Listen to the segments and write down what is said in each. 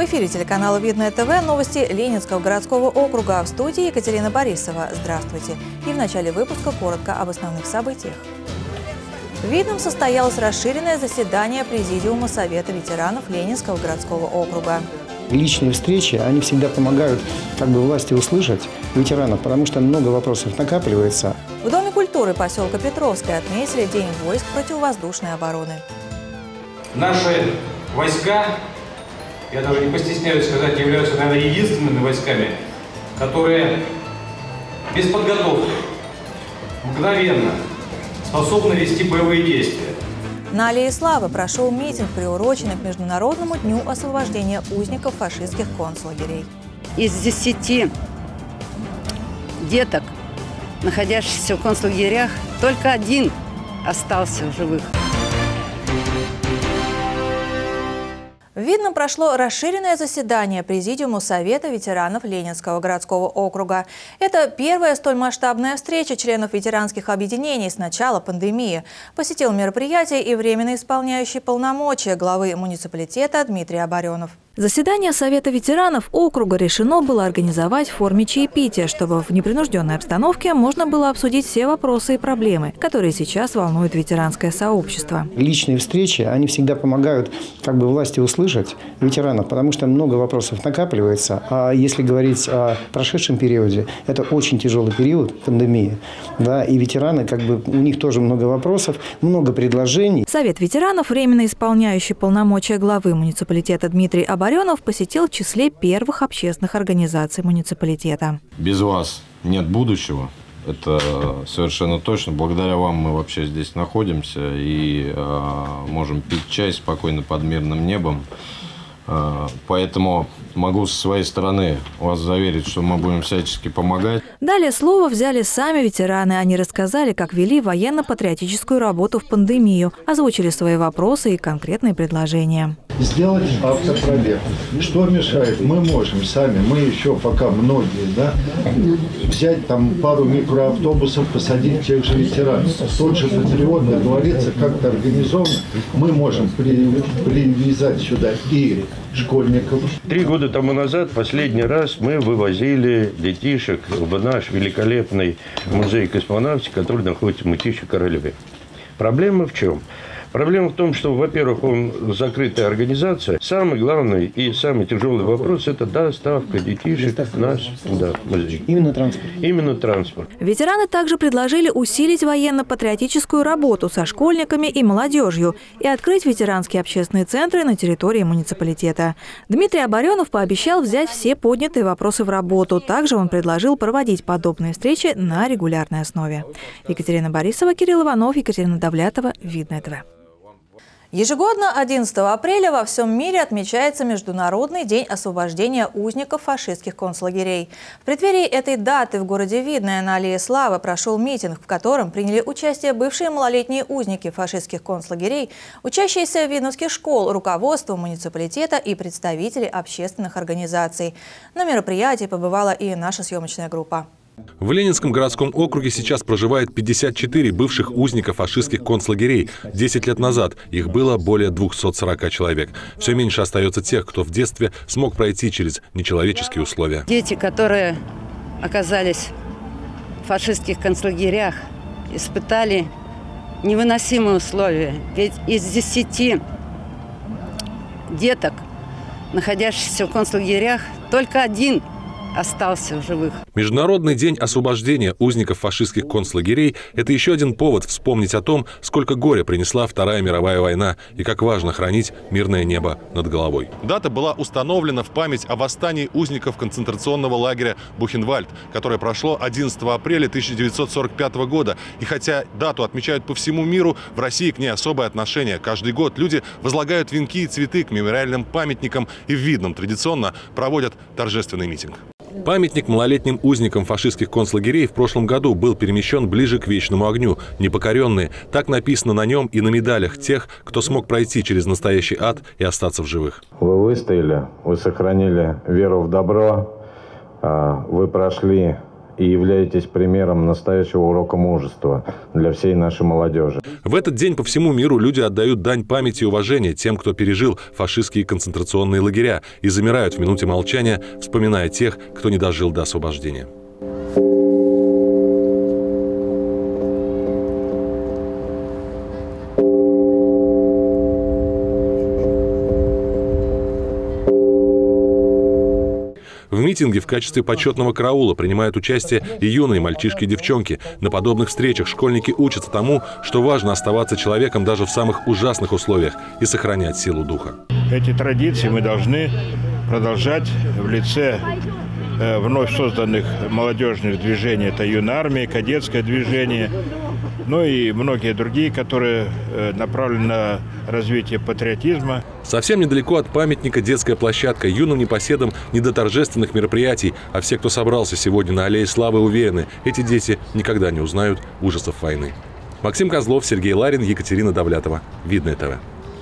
эфире телеканала «Видное ТВ» новости Ленинского городского округа. В студии Екатерина Борисова. Здравствуйте. И в начале выпуска коротко об основных событиях. В Видном состоялось расширенное заседание Президиума Совета ветеранов Ленинского городского округа. Личные встречи, они всегда помогают власти услышать ветеранов, потому что много вопросов накапливается. В Доме культуры поселка Петровская отметили День войск противовоздушной обороны. Наши войска, я даже не постесняюсь сказать, являются, наверное, единственными войсками, которые без подготовки, мгновенно способны вести боевые действия. На Аллее Славы прошел митинг, приуроченный к Международному дню освобождения узников фашистских концлагерей. Из 10 деток, находящихся в концлагерях, только один остался в живых. В Видном прошло расширенное заседание Президиума Совета ветеранов Ленинского городского округа. Это первая столь масштабная встреча членов ветеранских объединений с начала пандемии. Посетил мероприятие и временно исполняющий полномочия главы муниципалитета Дмитрий Оборенов. Заседание Совета ветеранов округа решено было организовать в форме чаепития, чтобы в непринужденной обстановке можно было обсудить все вопросы и проблемы, которые сейчас волнуют ветеранское сообщество. Личные встречи, они всегда помогают власти услышать ветеранов, потому что много вопросов накапливается. А если говорить о прошедшем периоде, это очень тяжелый период пандемии. Да, и ветераны, у них тоже много вопросов, много предложений. Совет ветеранов, временно исполняющий полномочия главы муниципалитета Дмитрий Оборенов, посетил в числе первых общественных организаций муниципалитета. Без вас нет будущего. Это совершенно точно. Благодаря вам мы вообще здесь находимся и можем пить чай спокойно под мирным небом. Поэтому могу со своей стороны вас заверить, что мы будем всячески помогать. Далее слово взяли сами ветераны. Они рассказали, как вели военно-патриотическую работу в пандемию, озвучили свои вопросы и конкретные предложения. Сделать автопробег. Что мешает? Мы можем сами, мы еще пока многие, взять пару микроавтобусов, посадить тех же ветеранов. Тот же патриот, договориться как-то организованно. Мы можем привязать сюда и школьников. 3 года тому назад последний раз мы вывозили детишек в наш великолепный музей космонавтики, который находится в Мытищи-Королеве. Проблема в чем? Проблема в том, что, во-первых, он закрытая организация. Самый главный и самый тяжелый вопрос – это доставка детишек в наш музей. Именно транспорт. Именно транспорт. Ветераны также предложили усилить военно-патриотическую работу со школьниками и молодежью и открыть ветеранские общественные центры на территории муниципалитета. Дмитрий Оборенов пообещал взять все поднятые вопросы в работу. Также он предложил проводить подобные встречи на регулярной основе. Екатерина Борисова, Кирилл Иванов, Екатерина Давлятова, Видное ТВ. Ежегодно 11 апреля во всем мире отмечается Международный день освобождения узников фашистских концлагерей. В преддверии этой даты в городе Видное на Аллее Славы прошел митинг, в котором приняли участие бывшие малолетние узники фашистских концлагерей, учащиеся видновских школ, руководство муниципалитета и представители общественных организаций. На мероприятии побывала и наша съемочная группа. В Ленинском городском округе сейчас проживает 54 бывших узников фашистских концлагерей. 10 лет назад их было более 240 человек. Все меньше остается тех, кто в детстве смог пройти через нечеловеческие условия. Дети, которые оказались в фашистских концлагерях, испытали невыносимые условия. Ведь из 10 деток, находящихся в концлагерях, только один остался в живых. Международный день освобождения узников фашистских концлагерей – это еще один повод вспомнить о том, сколько горя принесла Вторая мировая война и как важно хранить мирное небо над головой. Дата была установлена в память о восстании узников концентрационного лагеря Бухенвальд, которое прошло 11 апреля 1945 года. И хотя дату отмечают по всему миру, в России к ней особое отношение. Каждый год люди возлагают венки и цветы к мемориальным памятникам и в Видном традиционно проводят торжественный митинг. Памятник малолетним узникам фашистских концлагерей в прошлом году был перемещен ближе к вечному огню. Непокоренные. Так написано на нем и на медалях тех, кто смог пройти через настоящий ад и остаться в живых. Вы выстояли, вы сохранили веру в добро, вы прошли и являетесь примером настоящего урока мужества для всей нашей молодежи. В этот день по всему миру люди отдают дань памяти и уважения тем, кто пережил фашистские концентрационные лагеря, и замирают в минуте молчания, вспоминая тех, кто не дожил до освобождения. В митинге в качестве почетного караула принимают участие и юные мальчишки и девчонки. На подобных встречах школьники учатся тому, что важно оставаться человеком даже в самых ужасных условиях и сохранять силу духа. Эти традиции мы должны продолжать в лице вновь созданных молодежных движений. Это юная армия, кадетское движение, ну и многие другие, которые направлены на развитие патриотизма. Совсем недалеко от памятника детская площадка. Юным непоседам не до торжественных мероприятий, а все, кто собрался сегодня на Аллее Славы, уверены, эти дети никогда не узнают ужасов войны. Максим Козлов, Сергей Ларин, Екатерина Давлятова. Видное ТВ.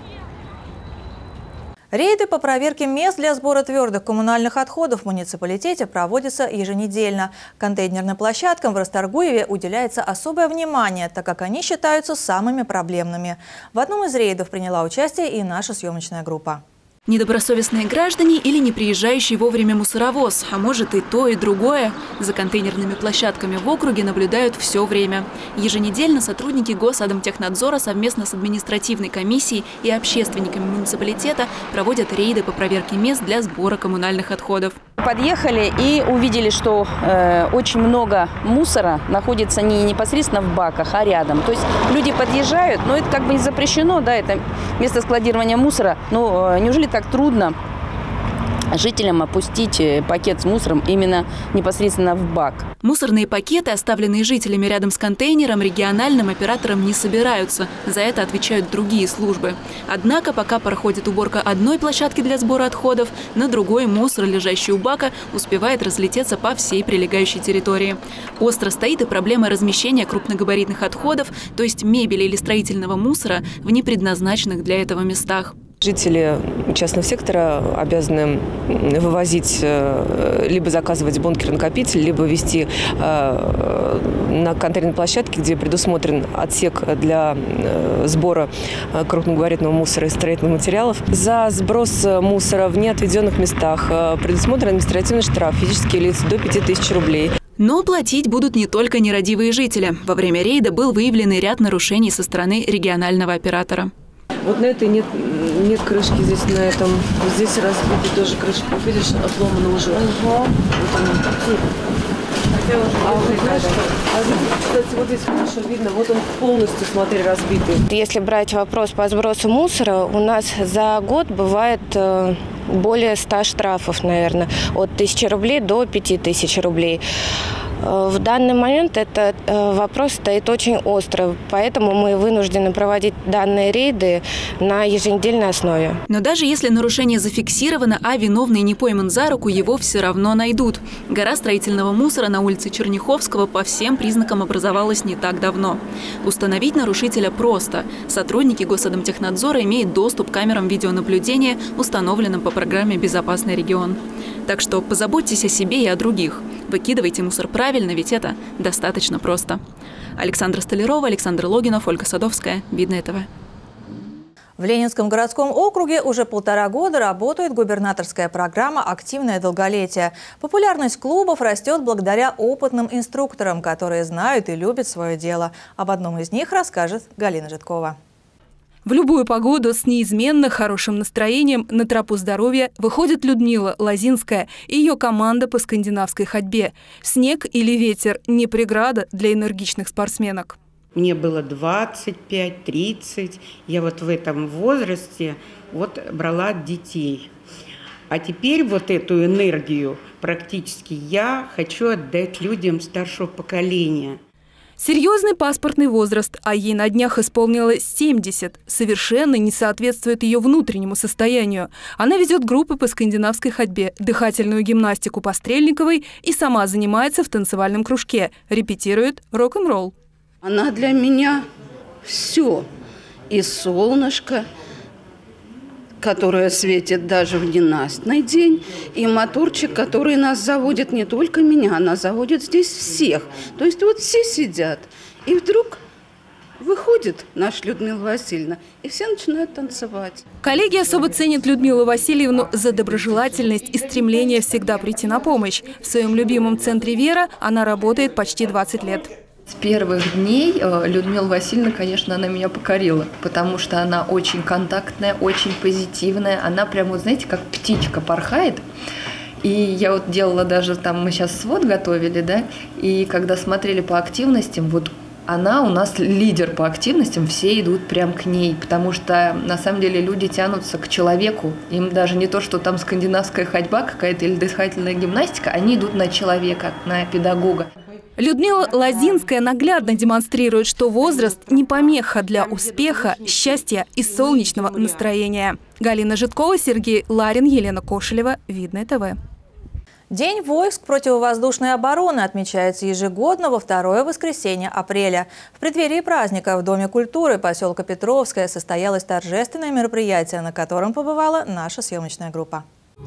Рейды по проверке мест для сбора твердых коммунальных отходов в муниципалитете проводятся еженедельно. Контейнерным площадкам в Расторгуеве уделяется особое внимание, так как они считаются самыми проблемными. В одном из рейдов приняла участие и наша съемочная группа. Недобросовестные граждане или не приезжающий вовремя мусоровоз, а может и то, и другое. За контейнерными площадками в округе наблюдают все время. Еженедельно сотрудники Госадмтехнадзора совместно с административной комиссией и общественниками муниципалитета проводят рейды по проверке мест для сбора коммунальных отходов. Подъехали и увидели, что очень много мусора находится не непосредственно в баках, а рядом. То есть люди подъезжают, но это как бы не запрещено, да, это место складирования мусора. Но неужели так трудно жителям опустить пакет с мусором именно непосредственно в бак? Мусорные пакеты, оставленные жителями рядом с контейнером, региональным операторам не собираются. За это отвечают другие службы. Однако, пока проходит уборка одной площадки для сбора отходов, на другой мусор, лежащий у бака, успевает разлететься по всей прилегающей территории. Остро стоит и проблема размещения крупногабаритных отходов, то есть мебели или строительного мусора, в непредназначенных для этого местах. Жители частного сектора обязаны вывозить, либо заказывать бункер-накопитель, либо везти на контейнерной площадке, где предусмотрен отсек для сбора крупногабаритного мусора и строительных материалов. За сброс мусора в неотведенных местах предусмотрен административный штраф физических лиц до 5000 рублей. Но платить будут не только нерадивые жители. Во время рейда был выявлен ряд нарушений со стороны регионального оператора. Вот на этой нет крышки, здесь на этом. Здесь разбита тоже крышка. Видишь, отломана уже. Кстати, вот здесь хорошо видно, вот он полностью, смотри, разбитый. Если брать вопрос по сбросу мусора, у нас за год бывает более 100 штрафов, наверное, от 1000 рублей до 5000 рублей. В данный момент этот вопрос стоит очень остро, поэтому мы вынуждены проводить данные рейды на еженедельной основе. Но даже если нарушение зафиксировано, а виновный не пойман за руку, его все равно найдут. Гора строительного мусора на улице Черняховского по всем признакам образовалась не так давно. Установить нарушителя просто. Сотрудники Госадмтехнадзора имеют доступ к камерам видеонаблюдения, установленным по программе «Безопасный регион». Так что позаботьтесь о себе и о других. Выкидывайте мусор правильно, ведь это достаточно просто. Александра Столярова, Александр Логинов, Ольга Садовская. Видное ТВ. В Ленинском городском округе уже 1,5 года работает губернаторская программа «Активное долголетие». Популярность клубов растет благодаря опытным инструкторам, которые знают и любят свое дело. Об одном из них расскажет Галина Житкова. В любую погоду с неизменно хорошим настроением на тропу здоровья выходит Людмила Лозинская и ее команда по скандинавской ходьбе. Снег или ветер – не преграда для энергичных спортсменок. Мне было 25-30, я вот в этом возрасте брала детей. А теперь вот эту энергию практически я хочу отдать людям старшего поколения. Серьезный паспортный возраст, а ей на днях исполнилось 70, совершенно не соответствует ее внутреннему состоянию. Она ведет группы по скандинавской ходьбе, дыхательную гимнастику по Стрельниковой и сама занимается в танцевальном кружке, репетирует рок-н-ролл. Она для меня все. И солнышко, которая светит даже в ненастный день, и моторчик, который нас заводит, не только меня, она заводит здесь всех. То есть вот все сидят, и вдруг выходит наша Людмила Васильевна, и все начинают танцевать. Коллеги особо ценят Людмилу Васильевну за доброжелательность и стремление всегда прийти на помощь. В своем любимом центре «Вера» она работает почти 20 лет. С первых дней Людмила Васильевна, конечно, она меня покорила, потому что она очень контактная, очень позитивная. Она прям, вот знаете, как птичка порхает. И я вот делала даже там, мы сейчас свод готовили, да, и когда смотрели по активностям, вот она у нас лидер по активностям, все идут прям к ней, потому что на самом деле люди тянутся к человеку. Им даже не то, что там скандинавская ходьба какая-то или дыхательная гимнастика, они идут на человека, на педагога. Людмила Лозинская наглядно демонстрирует, что возраст не помеха для успеха, счастья и солнечного настроения. Галина Житкова, Сергей Ларин, Елена Кошелева, Видное ТВ. День войск противовоздушной обороны отмечается ежегодно во второе воскресенье апреля. В преддверии праздника в Доме культуры поселка Петровское состоялось торжественное мероприятие, на котором побывала наша съемочная группа.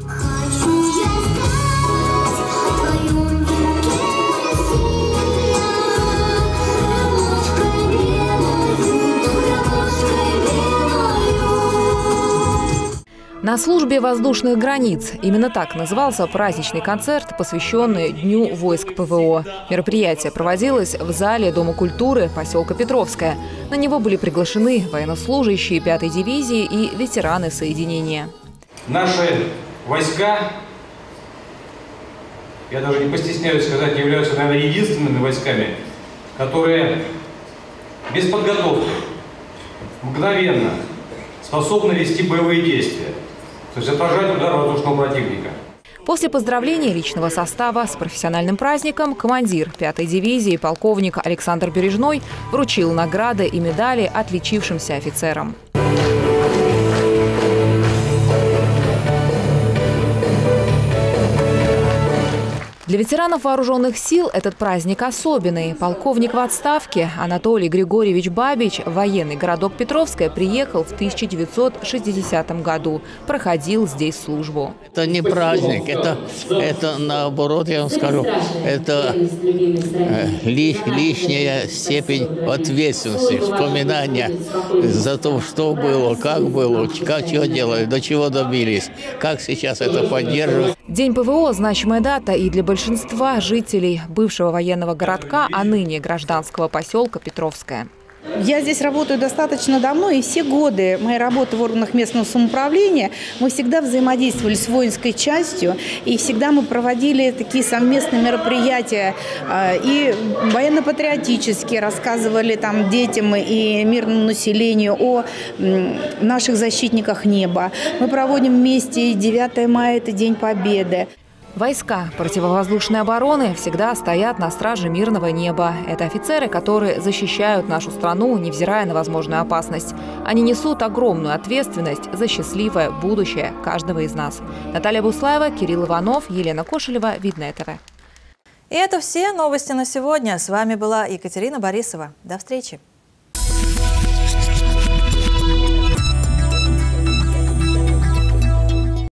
На службе воздушных границ. Именно так назывался праздничный концерт, посвященный Дню войск ПВО. Мероприятие проводилось в зале Дома культуры поселка Петровское. На него были приглашены военнослужащие 5-й дивизии и ветераны соединения. Наши войска, я даже не постесняюсь сказать, являются, наверное, единственными войсками, которые без подготовки, мгновенно способны вести боевые действия. То есть отражать удар воздушного противника. После поздравления личного состава с профессиональным праздником командир 5-й дивизии полковник Александр Бережной вручил награды и медали отличившимся офицерам. Для ветеранов вооруженных сил этот праздник особенный. Полковник в отставке Анатолий Григорьевич Бабич в военный городок Петровское приехал в 1960 году. Проходил здесь службу. Это не праздник, это наоборот, я вам скажу, это лишняя степень ответственности, вспоминания за то, что было, как что делали, до чего добились, как сейчас это поддерживают. День ПВО – значимая дата и для большинства жителей бывшего военного городка, а ныне гражданского поселка Петровское. Я здесь работаю достаточно давно, и все годы моей работы в органах местного самоуправления мы всегда взаимодействовали с воинской частью, и всегда мы проводили такие совместные мероприятия и военно-патриотические, рассказывали там детям и мирному населению о наших защитниках неба. Мы проводим вместе 9 мая, это День Победы. Войска противовоздушной обороны всегда стоят на страже мирного неба. Это офицеры, которые защищают нашу страну, невзирая на возможную опасность. Они несут огромную ответственность за счастливое будущее каждого из нас. Наталья Буслаева, Кирилл Иванов, Елена Кошелева, Видное ТВ. И это все новости на сегодня. С вами была Екатерина Борисова. До встречи.